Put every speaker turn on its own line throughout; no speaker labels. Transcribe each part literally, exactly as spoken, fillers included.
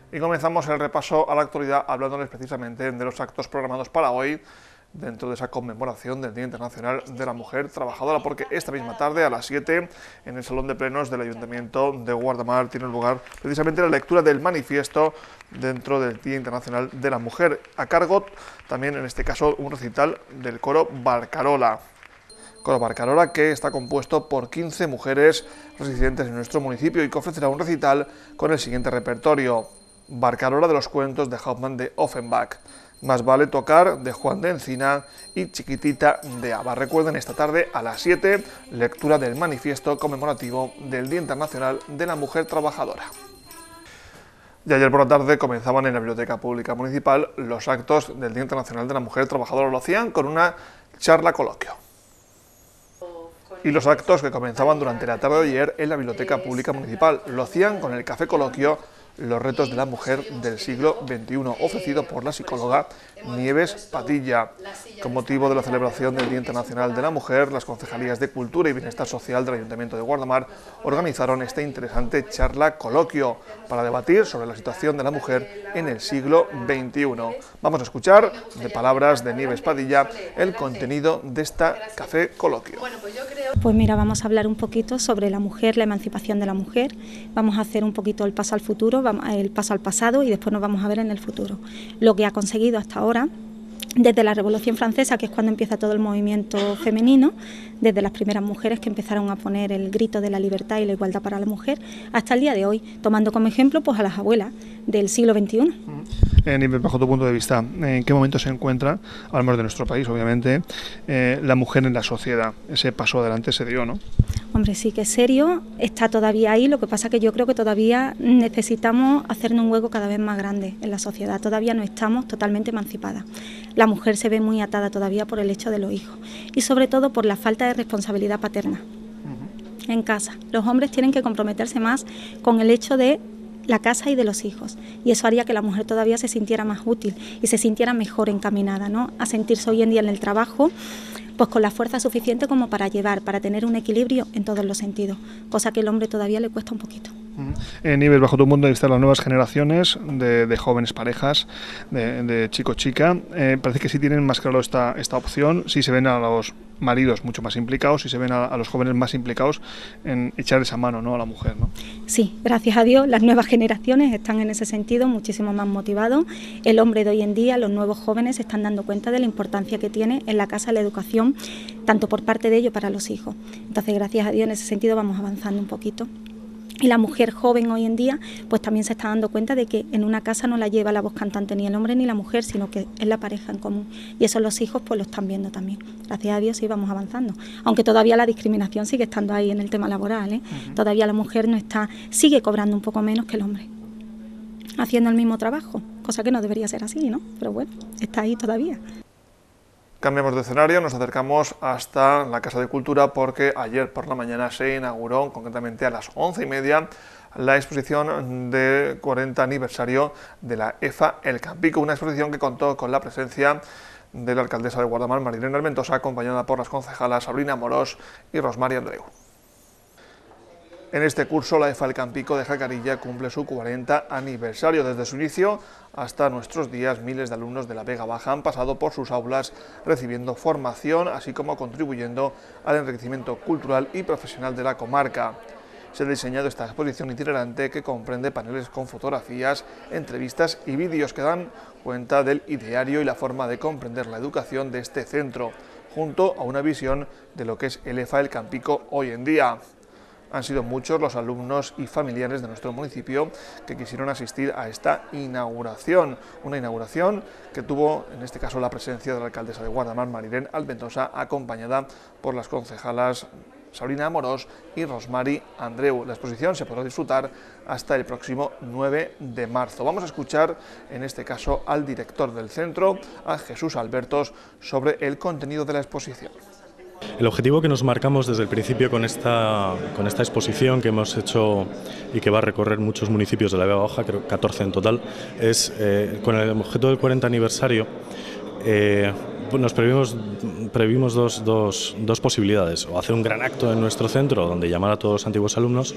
Y comenzamos el repaso a la actualidad hablándoles precisamente de los actos programados para hoy dentro de esa conmemoración del Día Internacional de la Mujer Trabajadora, porque esta misma tarde a las siete en el Salón de Plenos del Ayuntamiento de Guardamar tiene lugar precisamente la lectura del manifiesto dentro del Día Internacional de la Mujer, a cargo también en este caso un recital del coro Barcarola. Coro Barcarola, que está compuesto por quince mujeres residentes en nuestro municipio y que ofrecerá un recital con el siguiente repertorio: Barcarola de los cuentos de Hauptmann de Offenbach, Más vale tocar de Juan de Encina y Chiquitita de Aba. Recuerden, esta tarde a las siete, lectura del manifiesto conmemorativo del Día Internacional de la Mujer Trabajadora. Y ayer por la tarde comenzaban en la Biblioteca Pública Municipal los actos del Día Internacional de la Mujer Trabajadora. Lo hacían con una charla coloquio. Y los actos que comenzaban durante la tarde de ayer en la Biblioteca Pública Municipal lo hacían con el café coloquio Los retos de la mujer del siglo veintiuno, ofrecido por la psicóloga Nieves Padilla. Con motivo de la celebración del Día Internacional de la Mujer, las concejalías de Cultura y Bienestar Social del Ayuntamiento de Guardamar organizaron esta interesante charla coloquio para debatir sobre la situación de la mujer en el siglo veintiuno. Vamos a escuchar, de palabras de Nieves Padilla, el contenido de esta café coloquio.
Pues mira, vamos a hablar un poquito sobre la mujer, la emancipación de la mujer. Vamos a hacer un poquito el paso al futuro, el paso al pasado y después nos vamos a ver en el futuro. Lo que ha conseguido hasta ahora, desde la Revolución Francesa, que es cuando empieza todo el movimiento femenino, desde las primeras mujeres que empezaron a poner el grito de la libertad y la igualdad para la mujer, hasta el día de hoy, tomando como ejemplo pues a las abuelas del siglo veintiuno.
Eh, bajo tu punto de vista, ¿en qué momento se encuentra, al menos de nuestro país, obviamente, eh, la mujer en la sociedad? Ese paso adelante se dio, ¿no?
Hombre, sí que es serio, está todavía ahí, lo que pasa que yo creo que todavía necesitamos hacernos un hueco cada vez más grande en la sociedad, todavía no estamos totalmente emancipadas. La mujer se ve muy atada todavía por el hecho de los hijos y sobre todo por la falta de responsabilidad paterna uh-huh. en casa. Los hombres tienen que comprometerse más con el hecho de la casa y de los hijos, y eso haría que la mujer todavía se sintiera más útil y se sintiera mejor encaminada, ¿no?, a sentirse hoy en día en el trabajo pues con la fuerza suficiente como para llevar, para tener un equilibrio en todos los sentidos, cosa que al hombre todavía le cuesta un poquito.
Eh, Nieves, bajo tu punto de vista, las nuevas generaciones de, de jóvenes parejas, de, de chico-chica, eh, parece que sí tienen más claro esta, esta opción, sí se ven a los maridos mucho más implicados y se ven a, a los jóvenes más implicados en echar esa mano, ¿no?, a la mujer, ¿no?
Sí, gracias a Dios, las nuevas generaciones están en ese sentido muchísimo más motivados. El hombre de hoy en día, los nuevos jóvenes, se están dando cuenta de la importancia que tiene en la casa la educación, tanto por parte de ellos para los hijos. Entonces, gracias a Dios, en ese sentido vamos avanzando un poquito. Y la mujer joven hoy en día pues también se está dando cuenta de que en una casa no la lleva la voz cantante ni el hombre ni la mujer, sino que es la pareja en común. Y eso los hijos pues lo están viendo también. Gracias a Dios sí vamos avanzando. Aunque todavía la discriminación sigue estando ahí en el tema laboral, ¿eh? Uh-huh. Todavía la mujer no está, sigue cobrando un poco menos que el hombre, haciendo el mismo trabajo, cosa que no debería ser así, ¿no? Pero bueno, está ahí todavía.
Cambiamos de escenario, nos acercamos hasta la Casa de Cultura porque ayer por la mañana se inauguró, concretamente a las once y media, la exposición del cuarenta aniversario de la E F A El Campico, una exposición que contó con la presencia de la alcaldesa de Guardamar, Marilén Almentosa, acompañada por las concejalas Sabrina Amorós y Rosmary Andreu. En este curso, la E F A El Campico de Jacarilla cumple su cuarenta aniversario. Desde su inicio hasta nuestros días, miles de alumnos de la Vega Baja han pasado por sus aulas recibiendo formación, así como contribuyendo al enriquecimiento cultural y profesional de la comarca. Se ha diseñado esta exposición itinerante que comprende paneles con fotografías, entrevistas y vídeos que dan cuenta del ideario y la forma de comprender la educación de este centro, junto a una visión de lo que es el E F A El Campico hoy en día. Han sido muchos los alumnos y familiares de nuestro municipio que quisieron asistir a esta inauguración, una inauguración que tuvo en este caso la presencia de la alcaldesa de Guardamar, Marilén Almentosa, acompañada por las concejalas Sabrina Amorós y Rosmary Andreu. La exposición se podrá disfrutar hasta el próximo nueve de marzo. Vamos a escuchar en este caso al director del centro, a Jesús Albertos, sobre el contenido de la exposición.
El objetivo que nos marcamos desde el principio con esta, con esta exposición que hemos hecho y que va a recorrer muchos municipios de la Vega Baja, creo catorce en total, es eh, con el objeto del cuarenta aniversario, eh, nos previmos, previmos dos, dos, dos posibilidades, o hacer un gran acto en nuestro centro donde llamar a todos los antiguos alumnos,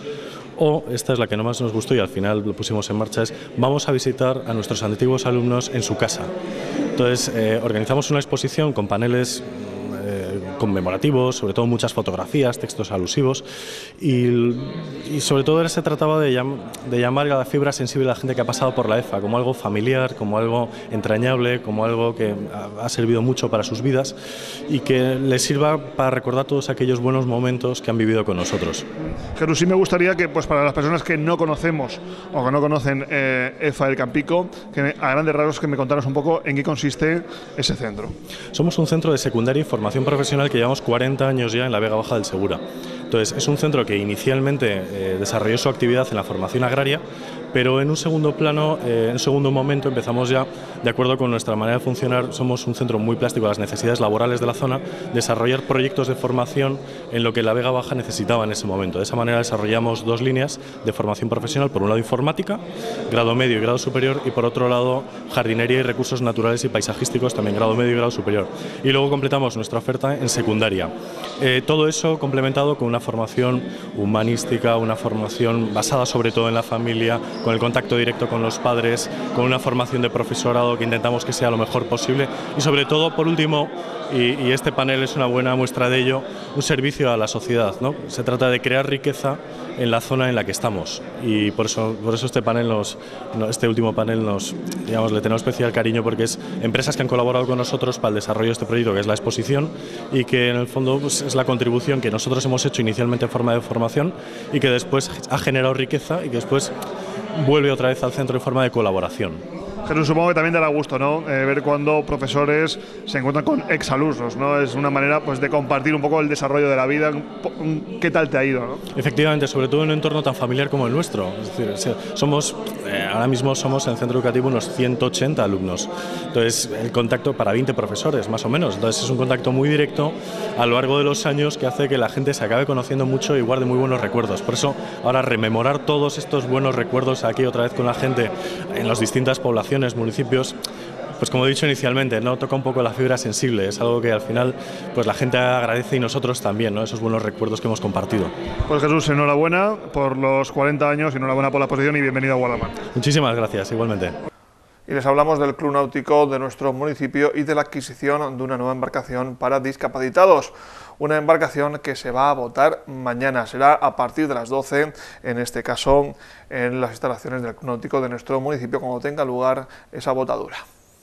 o esta es la que no más nos gustó y al final lo pusimos en marcha, es vamos a visitar a nuestros antiguos alumnos en su casa. Entonces eh, organizamos una exposición con paneles conmemorativos, sobre todo muchas fotografías, textos alusivos y, y sobre todo se trataba de, llam, de llamar a la fibra sensible a la gente que ha pasado por la E F A como algo familiar, como algo entrañable, como algo que ha, ha servido mucho para sus vidas y que les sirva para recordar todos aquellos buenos momentos que han vivido con nosotros.
Jesús, sí me gustaría que pues para las personas que no conocemos o que no conocen eh, E F A del Campico, que a grandes rasgos que me contaras un poco en qué consiste ese centro.
Somos un centro de secundaria y formación profesional que llevamos cuarenta años ya en la Vega Baja del Segura. Entonces, es un centro que inicialmente eh, desarrolló su actividad en la formación agraria, pero en un segundo plano, eh, en un segundo momento empezamos ya, de acuerdo con nuestra manera de funcionar, somos un centro muy plástico a las necesidades laborales de la zona, desarrollar proyectos de formación en lo que la Vega Baja necesitaba en ese momento. De esa manera desarrollamos dos líneas de formación profesional, por un lado informática, grado medio y grado superior, y por otro lado jardinería y recursos naturales y paisajísticos, también grado medio y grado superior. Y luego completamos nuestra oferta en secundaria. Eh, todo eso complementado con una formación humanística, una formación basada sobre todo en la familia, con el contacto directo con los padres, con una formación de profesorado que intentamos que sea lo mejor posible y sobre todo, por último, y, y este panel es una buena muestra de ello, un servicio a la sociedad, ¿no? Se trata de crear riqueza en la zona en la que estamos y por eso, por eso este panel, nos, este último panel nos, digamos, le tenemos especial cariño porque es empresas que han colaborado con nosotros para el desarrollo de este proyecto que es la exposición y que en el fondo pues, es la contribución que nosotros hemos hecho inicialmente en forma de formación y que después ha generado riqueza y que después vuelve otra vez al centro en forma de colaboración.
Jesús, supongo que también dará gusto, ¿no? Eh, ver cuando profesores se encuentran con exalumnos, ¿no? Es una manera pues, de compartir un poco el desarrollo de la vida. ¿Qué tal te ha ido, no?
Efectivamente, sobre todo en un entorno tan familiar como el nuestro. Es decir, somos, eh, ahora mismo somos en el centro educativo unos ciento ochenta alumnos. Entonces, el contacto para veinte profesores, más o menos. Entonces, es un contacto muy directo a lo largo de los años que hace que la gente se acabe conociendo mucho y guarde muy buenos recuerdos. Por eso, ahora rememorar todos estos buenos recuerdos aquí otra vez con la gente en las distintas poblaciones, municipios, pues como he dicho inicialmente, no toca un poco la fibra sensible, es algo que al final pues la gente agradece y nosotros también, ¿no? Esos buenos recuerdos que hemos compartido.
Pues Jesús, enhorabuena por los cuarenta años, enhorabuena por la exposición y bienvenido a Guardamar.
Muchísimas gracias, igualmente.
Y les hablamos del Club Náutico de nuestro municipio y de la adquisición de una nueva embarcación para discapacitados. Una embarcación que se va a votar mañana, será a partir de las doce, en este caso en las instalaciones del Club Náutico de nuestro municipio, cuando tenga lugar esa votadura.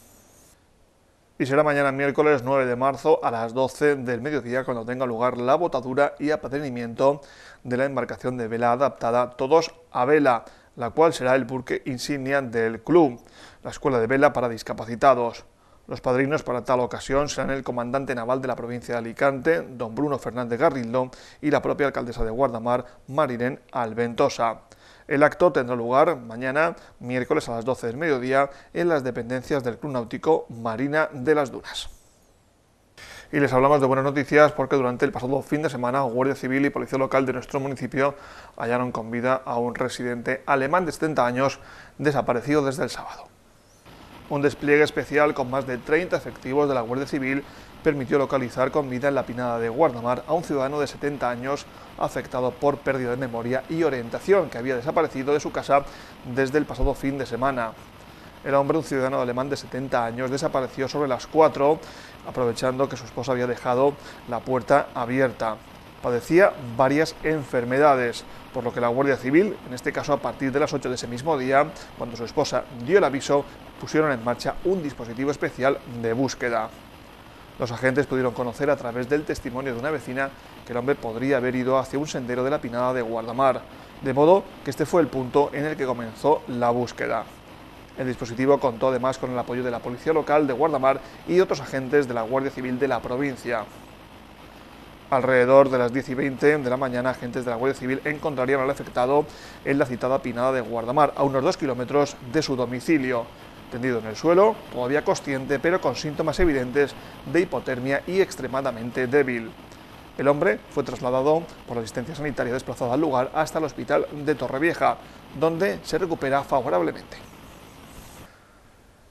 Y será mañana miércoles nueve de marzo a las doce del mediodía cuando tenga lugar la votadura y apadrinamiento de la embarcación de vela adaptada Todos a Vela, la cual será el buque insignia del club, la Escuela de Vela para Discapacitados. Los padrinos para tal ocasión serán el comandante naval de la provincia de Alicante, don Bruno Fernández Garrido, y la propia alcaldesa de Guardamar, Marilén Alventosa. El acto tendrá lugar mañana, miércoles a las doce del mediodía, en las dependencias del Club Náutico Marina de las Dunas. Y les hablamos de buenas noticias porque durante el pasado fin de semana Guardia Civil y Policía Local de nuestro municipio hallaron con vida a un residente alemán de setenta años desaparecido desde el sábado. Un despliegue especial con más de treinta efectivos de la Guardia Civil permitió localizar con vida en la Pinada de Guardamar a un ciudadano de setenta años afectado por pérdida de memoria y orientación que había desaparecido de su casa desde el pasado fin de semana. El hombre, un ciudadano alemán de setenta años, desapareció sobre las cuatro, aprovechando que su esposa había dejado la puerta abierta. Padecía varias enfermedades, por lo que la Guardia Civil, en este caso a partir de las ocho de ese mismo día, cuando su esposa dio el aviso, pusieron en marcha un dispositivo especial de búsqueda. Los agentes pudieron conocer a través del testimonio de una vecina que el hombre podría haber ido hacia un sendero de la Pinada de Guardamar, de modo que este fue el punto en el que comenzó la búsqueda. El dispositivo contó además con el apoyo de la Policía Local de Guardamar y otros agentes de la Guardia Civil de la provincia. Alrededor de las diez y veinte de la mañana, agentes de la Guardia Civil encontrarían al afectado en la citada Pinada de Guardamar, a unos dos kilómetros de su domicilio, tendido en el suelo, todavía consciente, pero con síntomas evidentes de hipotermia y extremadamente débil. El hombre fue trasladado por la asistencia sanitaria desplazada al lugar hasta el hospital de Torrevieja, donde se recupera favorablemente.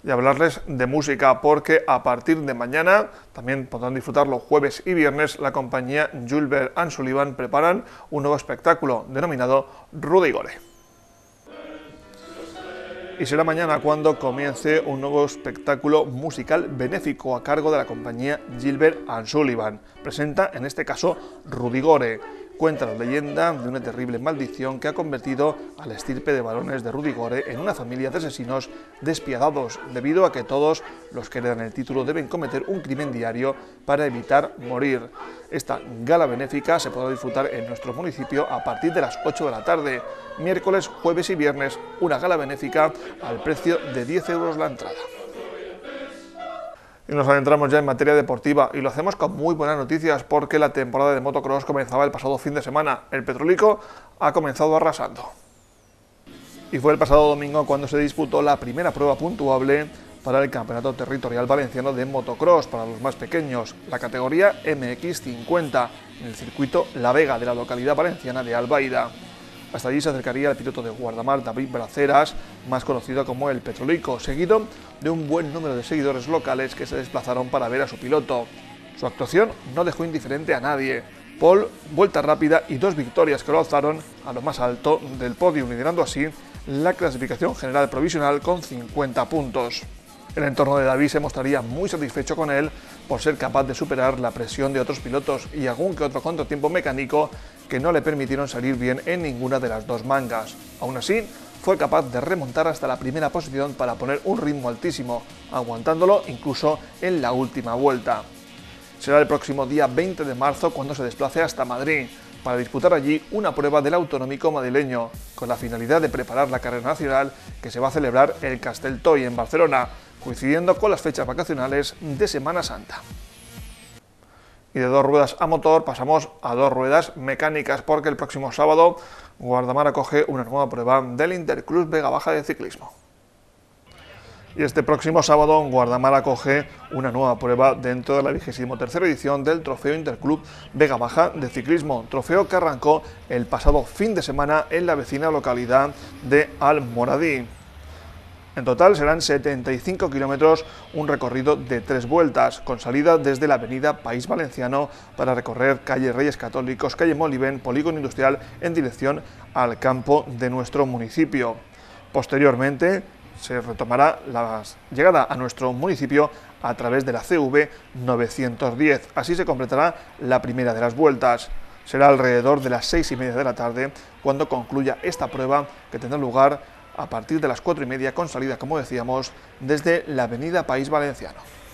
Y hablarles de música, porque a partir de mañana también podrán disfrutarlo jueves y viernes. La compañía Gilbert and Sullivan preparan un nuevo espectáculo denominado Rudigore. Y será mañana cuando comience un nuevo espectáculo musical benéfico a cargo de la compañía Gilbert and Sullivan. Presenta en este caso Rudigore. Cuenta la leyenda de una terrible maldición que ha convertido a la estirpe de varones de Rudigore en una familia de asesinos despiadados, debido a que todos los que heredan el título deben cometer un crimen diario para evitar morir. Esta gala benéfica se podrá disfrutar en nuestro municipio a partir de las ocho de la tarde, miércoles, jueves y viernes, una gala benéfica al precio de diez euros la entrada. Y nos adentramos ya en materia deportiva, y lo hacemos con muy buenas noticias, porque la temporada de motocross comenzaba el pasado fin de semana. El Petrolico ha comenzado arrasando. Y fue el pasado domingo cuando se disputó la primera prueba puntuable para el Campeonato Territorial Valenciano de Motocross para los más pequeños, la categoría eme equis cincuenta, en el circuito La Vega de la localidad valenciana de Albaida. Hasta allí se acercaría el piloto de Guardamar, David Braceras, más conocido como el Petrolico, seguido de un buen número de seguidores locales que se desplazaron para ver a su piloto. Su actuación no dejó indiferente a nadie. Pole, vuelta rápida y dos victorias que lo alzaron a lo más alto del podio, liderando así la clasificación general provisional con cincuenta puntos. El entorno de David se mostraría muy satisfecho con él por ser capaz de superar la presión de otros pilotos y algún que otro contratiempo mecánico que no le permitieron salir bien en ninguna de las dos mangas. Aún así, fue capaz de remontar hasta la primera posición para poner un ritmo altísimo, aguantándolo incluso en la última vuelta. Será el próximo día veinte de marzo cuando se desplace hasta Madrid, para disputar allí una prueba del autonómico madrileño, con la finalidad de preparar la carrera nacional que se va a celebrar el Castelltoy en Barcelona, coincidiendo con las fechas vacacionales de Semana Santa. Y de dos ruedas a motor pasamos a dos ruedas mecánicas, porque el próximo sábado Guardamar acoge una nueva prueba del Interclub Vega Baja de ciclismo. Y este próximo sábado Guardamar acoge una nueva prueba dentro de la vigésimo tercera edición del Trofeo Interclub Vega Baja de ciclismo, trofeo que arrancó el pasado fin de semana en la vecina localidad de Almoradí. En total serán setenta y cinco kilómetros, un recorrido de tres vueltas, con salida desde la avenida País Valenciano para recorrer calle Reyes Católicos, calle Molivén, Polígono Industrial en dirección al campo de nuestro municipio. Posteriormente se retomará la llegada a nuestro municipio a través de la ce ve novecientos diez. Así se completará la primera de las vueltas. Será alrededor de las seis y media de la tarde cuando concluya esta prueba, que tendrá lugar a partir de las cuatro y media, con salida, como decíamos, desde la avenida País Valenciano.